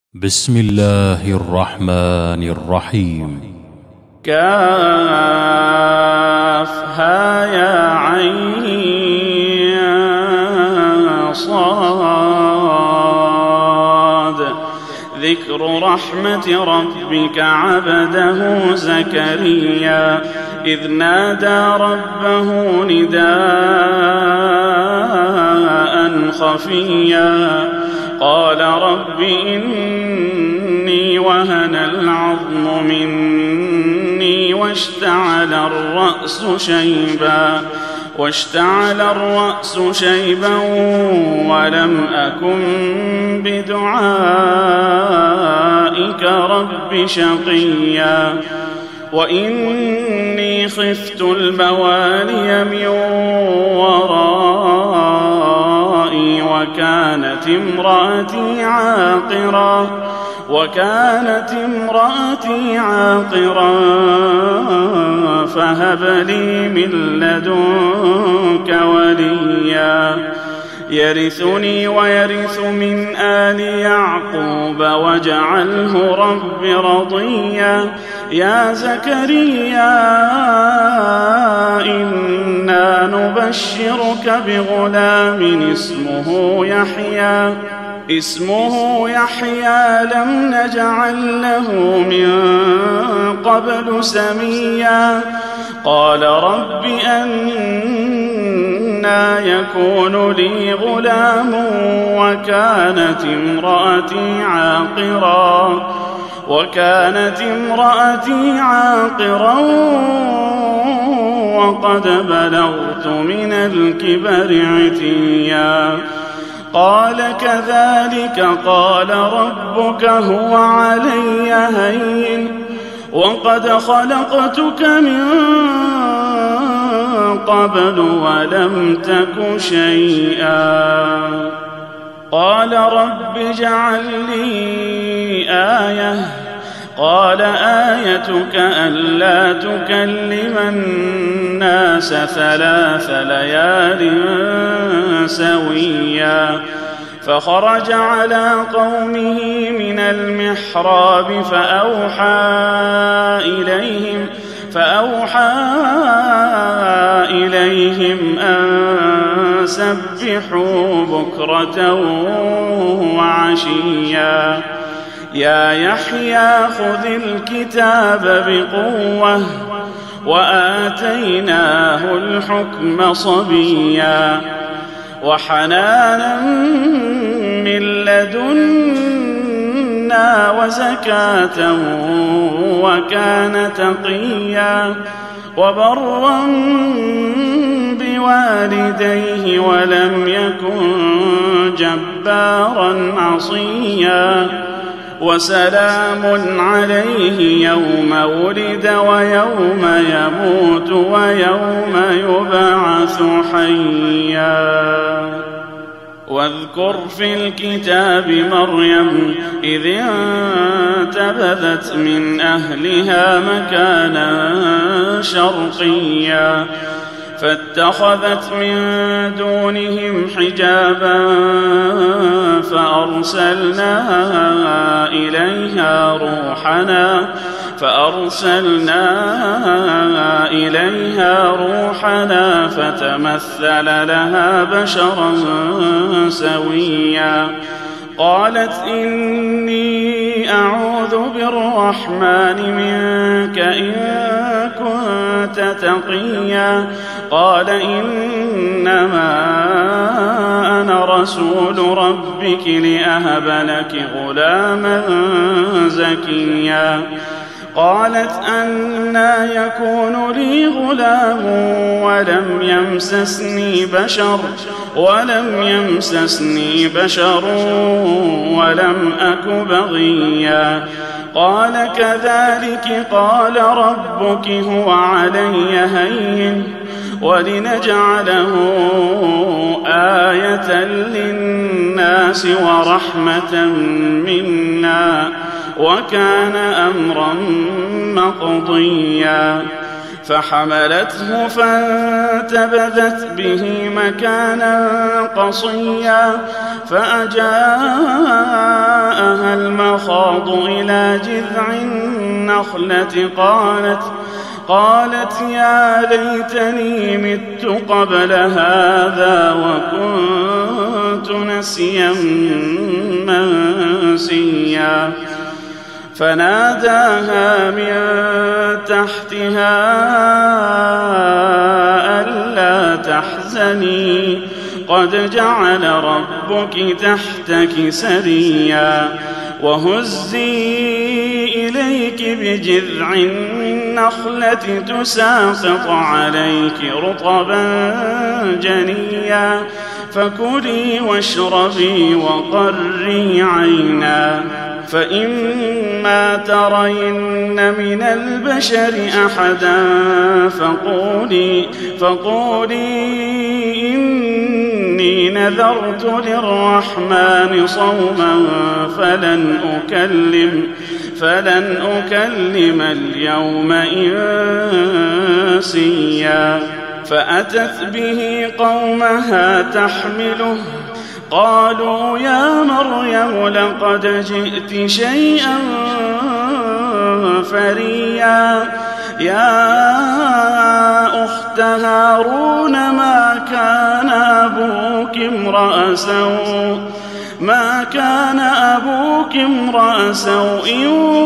بسم الله الرحمن الرحيم. كافها يا عين صاد. ذكر رحمة ربك عبده زكريا إذ نادى ربه نداء خفيا قال رب إني وهن العظم مني واشتعل الرأس شيبا ولم أكن بدعائك رب شقيا وإني خفت الموالي من ورائي وكانت امرأتي عاقرا فهب لي من لدنك وليا يرثني ويرث من آل يعقوب واجعله رب رضيا يا زكريا إنا نبشرك بغلام اسمه يحيى لم نجعل له من قبل سميا قال رب أنى يكون لي غلام وكانت امرأتي عاقرا وقد بلغت من الكبر عتيا قال كذلك قال ربك هو علي هين وقد خلقتك من قبل ولم تك شيئا قال رب اجعل لي آية قال آيتك ألا تكلم الناس 3 ليال سويا فخرج على قومه من المحراب فأوحى إليهم أن سبحوا بكرة وعشيا يا يحيى خذ الكتاب بقوة وآتيناه الحكم صبيا وحنانا من لدنا وزكاة وكان تقيا وبرا بوالديه ولم يكن جبارا عصيا وسلام عليه يوم ولد ويوم يموت ويوم يبعث حيا واذكر في الكتاب مريم إذ انتبذت من أهلها مكانا شرقيا فاتخذت من دونهم حجابا فأرسلنا إليها روحنا فتمثل لها بشرا سويا قالت إني أعوذ بالرحمن منك إن كنت تقيا قال إنما أنا رسول ربك لأهب لك غلاما زكيا قالت أنى يكون لي غلام ولم يمسسني بشر ولم أك بغيا قال كذلك قال ربك هو علي هين ولنجعله آية للناس ورحمة منا وكان أمرا مقضيا فحملته فانتبذت به مكانا قصيا فأجاءها جاءها المخاض إلى جذع النخلة قالت يا ليتني مت قبل هذا وكنت نسيا منسيا فناداها من تحتها ألا تحزني قد جعل ربك تحتك سريا وهزي إليك بجذع النخلة تساقط عليك رطبا جنيا فكلي واشربي وقري عينا فإما ترين من البشر أحدا فقولي إني نذرت للرحمن صوما فلن أكلم اليوم إنسيا فأتت به قومها تحمله قالوا يا مريم لقد جئت شيئا فريا يا أخت هارون ما كان أبوك امرأ سوء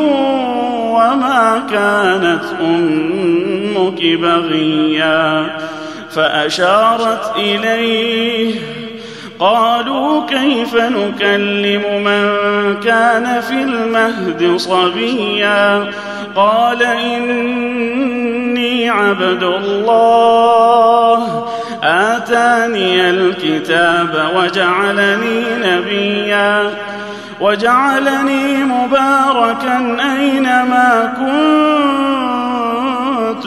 وما كانت أمك بغيا فأشارت إليه قالوا كيف نكلم من كان في المهد صبيا قال إني عبد الله آتاني الكتاب وجعلني مباركا أينما كنت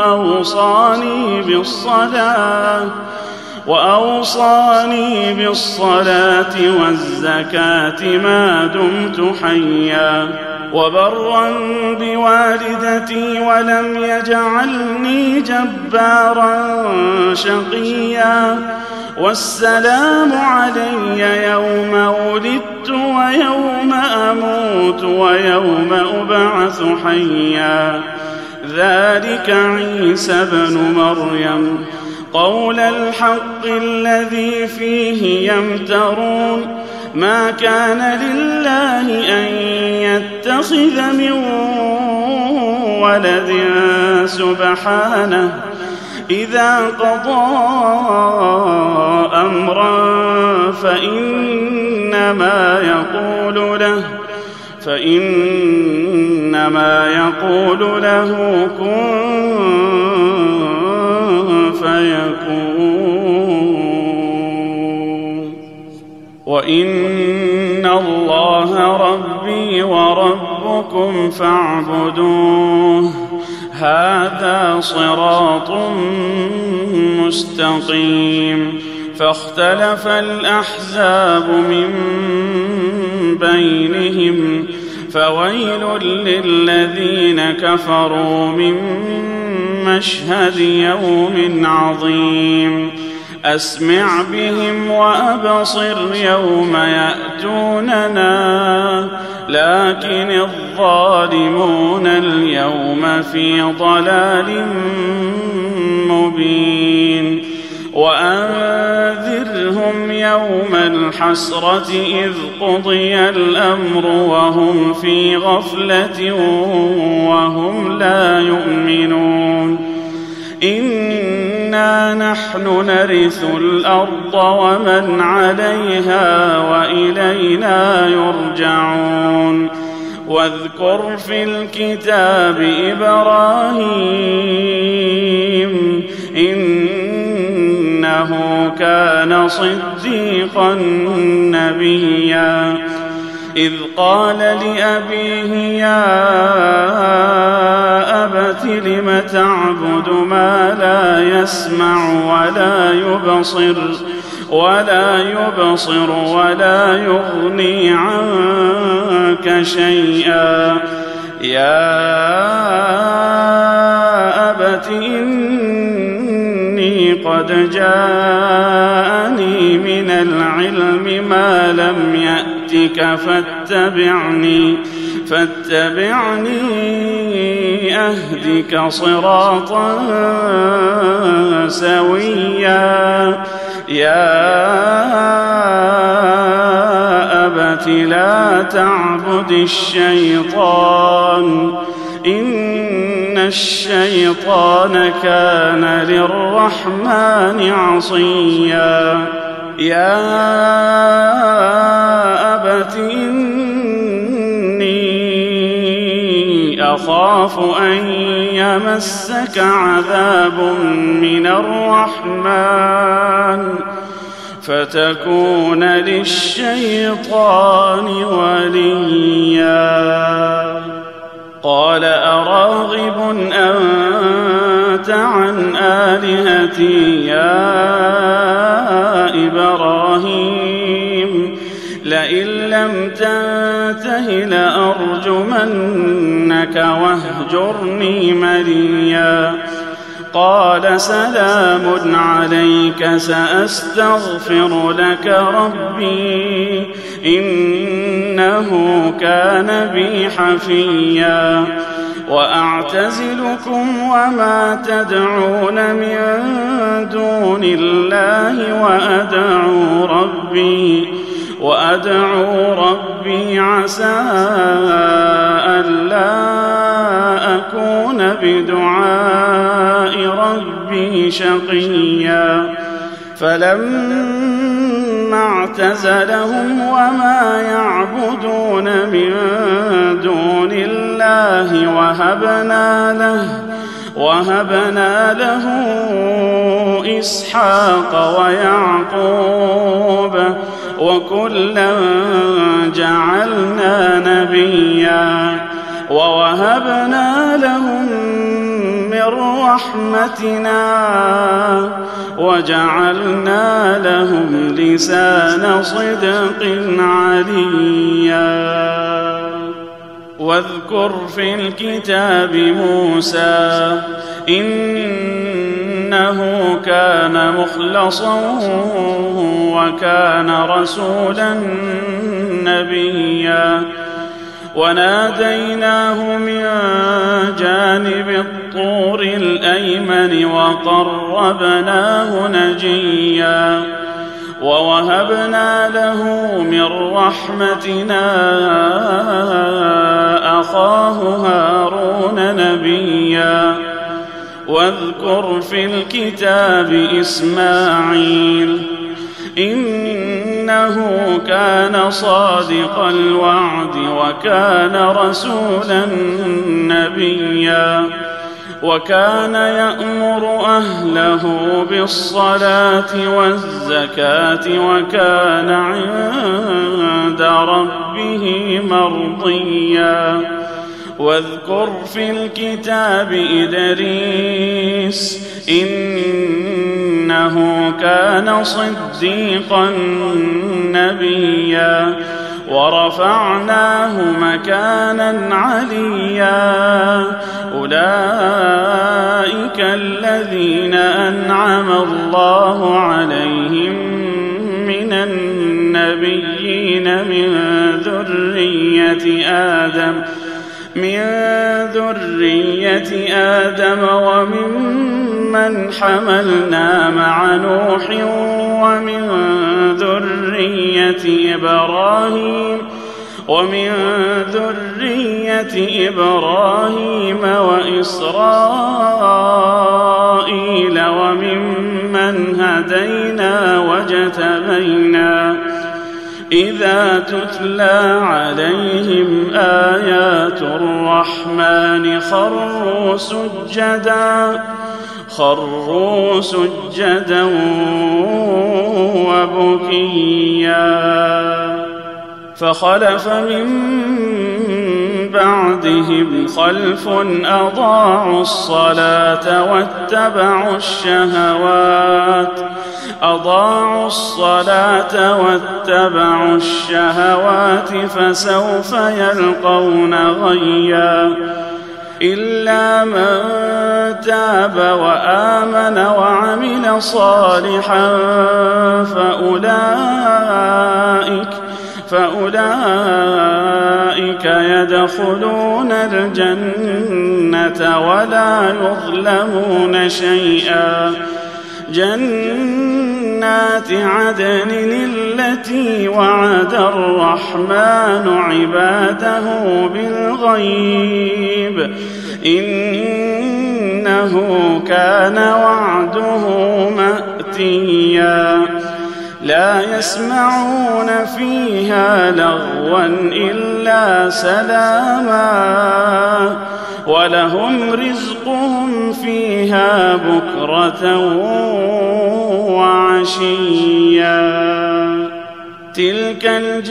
وأوصاني بالصلاة والزكاة ما دمت حيا وبرا بوالدتي ولم يجعلني جبارا شقيا والسلام علي يوم ولدت ويوم أموت ويوم أبعث حيا ذلك عيسى بن مريم قول الحق الذي فيه يمترون ما كان لله أن يتخذ من ولد سبحانه إذا قضى أمرا فإنما يقول له كن فيكون وإن الله ربي وربكم فاعبدوه هذا صراط مستقيم فاختلف الأحزاب من بينهم فويل للذين كفروا من مشهد يوم عظيم أسمع بهم وأبصر يوم يأتوننا لكن الظالمون اليوم في ضلال مبين وأنذرهم يوم الحسرة إذ قضي الأمر وهم في غفلة وهم لا يؤمنون إنا نحن نرث الأرض ومن عليها وإلينا يرجعون واذكر في الكتاب إبراهيم إنه كان صديقا نبيا إذ قال لأبيه يا أبت لم تعبد ما لا يسمع ولا يبصر ولا يغني عنك شيئا يا أبت إني قد جاءني من العلم ما لم يأتك فاتبعني أهدك صراطا سويا يا أبت لا تعبد الشيطان إن الشيطان كان للرحمن عصيا يا أبت إني أخاف أن يمسك عذاب من الرحمن فتكون للشيطان وليا قال أراغب أنت عن آلهتي يا إبراهيم لئن لم تنته لأرجمنك واهجرني مليا قال سلام عليك سأستغفر لك ربي إنه كان بي حفيا وأعتزلكم وما تدعون من دون الله وأدعو ربي عسى ألا أكون بدعاء ربي شقيا فلما اعتزلهم وما يعبدون من دون الله وهبنا له إسحاق ويعقوب وكلا جعلنا نبيا ووهبنا لهم من رحمتنا وجعلنا لهم لسان صدق عليا واذكر في الكتاب موسى إنه كان مخلصا وكان رسولا نبيا وناديناه من جانب الطور الأيمن وقربناه نجيا ووهبنا له من رحمتنا أخاه هارون نبيا واذكر في الكتاب إسماعيل إنه كان صادق الوعد وكان رسولا نبيا وكان يأمر أهله بالصلاة والزكاة وكان عند ربه مرضيا واذكر في الكتاب إدريس إنه كان صديقا نبيا ورفعناه مكانا عليا أولئك الذين أنعم الله عليهم من النبيين من ذرية آدم وممن حملنا مع نوح ومن ذرية إبراهيم وإسرائيل وممن هدينا واجتبينا إذا تتلى عليهم آيات الرحمن خروا سجدا وبكيا فخلف من بعدهم خلف أضاعوا الصلاة واتبعوا الشهوات فسوف يلقون غيا إلا من تاب وآمن وعمل صالحا فأولئك يدخلون الجنة ولا يظلمون شيئا. جنات عدن التي وعد الرحمن عباده بالغيب إنه كان وعده مأتيا. لا يسمعون فيها لغوا إلا سلاما ولهم رزقهم فيها بكرة وعشيا. تلك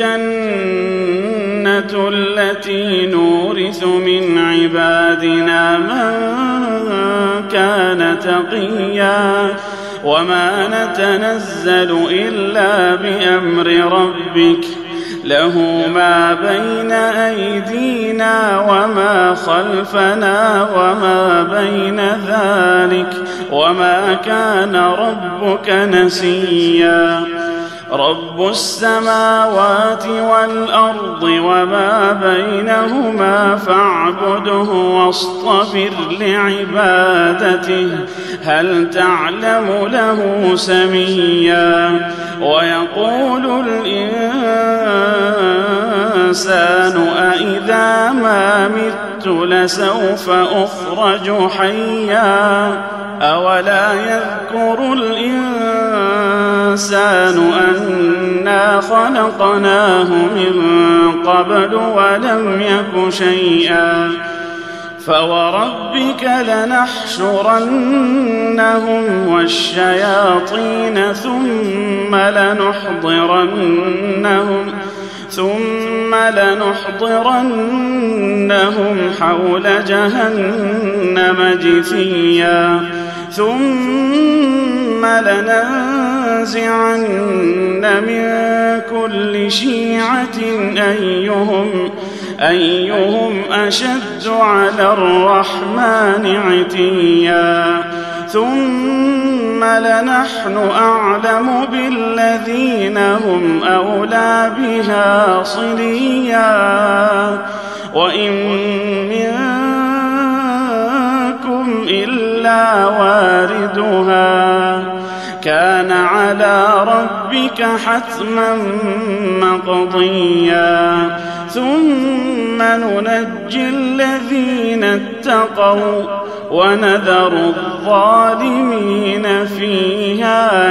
الجنة التي نورث من عبادنا من كان تقيا وما نتنزل إلا بأمر ربك له ما بين أيدينا وما خلفنا وما بين ذلك وما كان ربك نسيا. رب السماوات والأرض وما بينهما فاعبده واصطبر لعبادته هل تعلم له سميا. ويقول الإنسان أإذا ما مت لسوف أخرج حيا أولا يذكر الإنسان أنا خلقناه من قبل ولم يك شيئا. فوربك لنحشرنهم والشياطين ثم لنحضرنهم حول جهنم جثيا. ثم لننزعن من كل شيعة أيهم أشد على الرحمن عتيا. ثم لنحن أعلم بالذين هم أولى بها صليا وإن منكم إلا واردها كان على ربك حتما مقضيا. ثم ننجي الذين اتقوا ونذر الظالمين فيها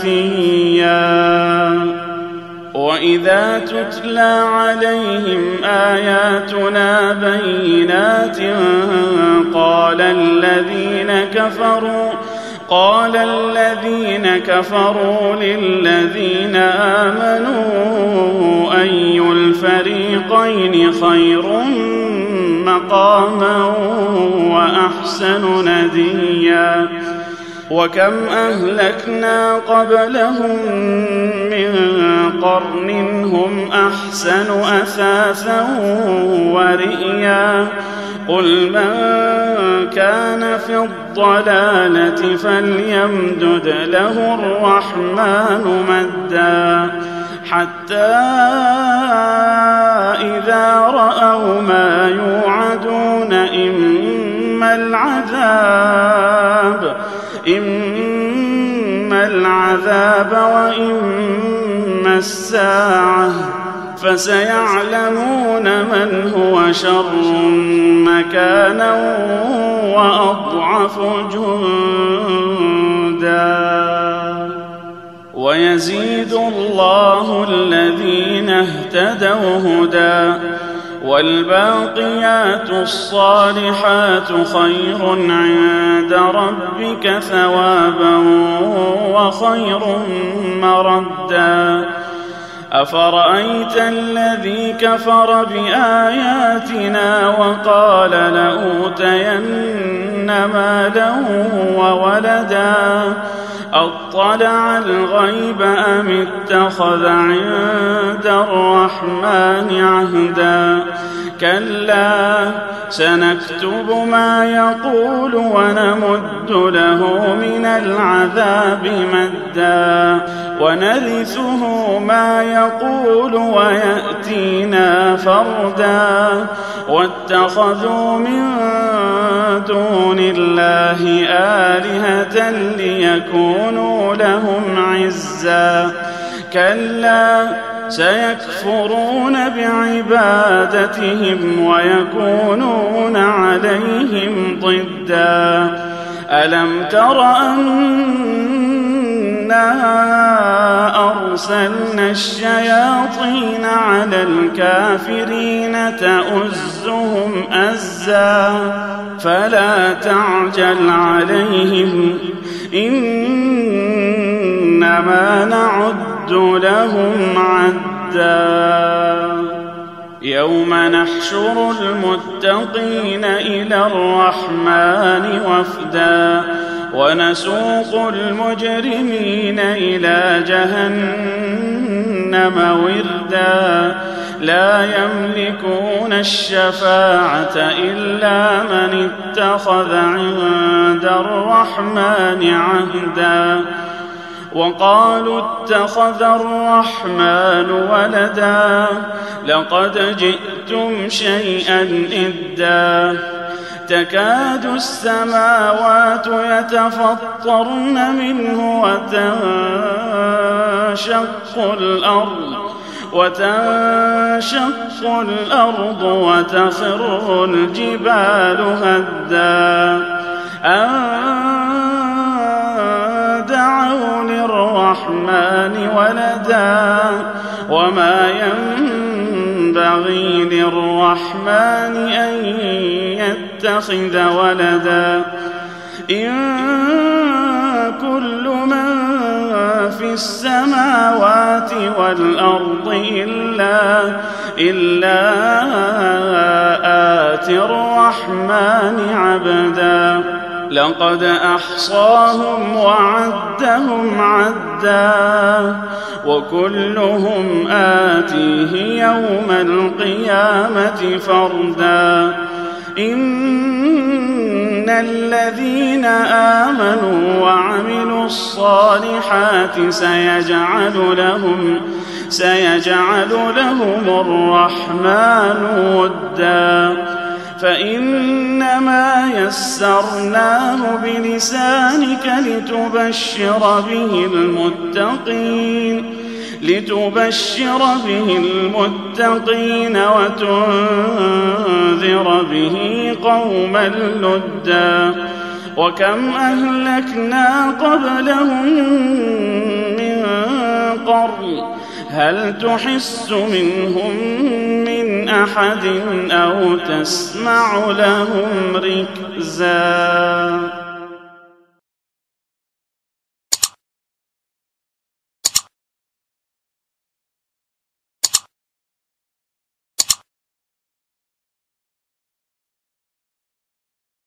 جثيا. وإذا تتلى عليهم آياتنا بينات قال الذين كفروا للذين آمنوا أي الفريقين خير مقاما وأحسن نديا. وكم أهلكنا قبلهم من قرن هم أحسن أثاثا ورئيا. قل من كان في الضلالة فليمدد له الرحمن مدا حتى إذا رأوا ما يوعدون إما العذاب وإما الساعة فسيعلمون من هو شر مكانا وأضعف جندا. ويزيد الله الذين اهتدوا هدى والباقيات الصالحات خير عند ربك ثوابا وخير مردا. أفرأيت الذي كفر بآياتنا وقال لأوتين مالا وولدا أطلع الغيب أم اتخذ عند الرحمن عهدا كلا سنكتب ما يقول ونمد له من العذاب مدا ونرثه ما يقول ويأتينا فردا واتخذوا من دون الله آلهة ليكونوا لهم عزا كلا سيكفرون بعبادتهم ويكونون عليهم ضدا ألم تر أنا أرسلنا الشياطين على الكافرين تؤزهم أزا فلا تعجل عليهم إنما نعد لهم عدا يوم نحشر المتقين إلى الرحمن وفدا ونسوق المجرمين إلى جهنم وردا لا يملكون الشفاعة إلا من اتخذ عند الرحمن عهدا وقالوا اتخذ الرحمن ولدا لقد جئتم شيئا إدا تكاد السماوات يتفطرن منه وتنشق الأرض وتخر الجبال هدا أن دعوا للرحمن ولدا وما ينبغي للرحمن أن يتخذ ولدا إن كل من في السماوات والأرض إلا آتي الرحمن عبدا لقد أحصاهم وعدهم عدا وكلهم آتيه يوم القيامة فردا إن الذين آمنوا وعملوا الصالحات سيجعل لهم الرحمن ودا فإنما يسرناه بلسانك لتبشر به المتقين وتنذر به قوما لدا وكم أهلكنا قبلهم من قرن هل تحس منهم من أحد أو تسمع لهم ركزا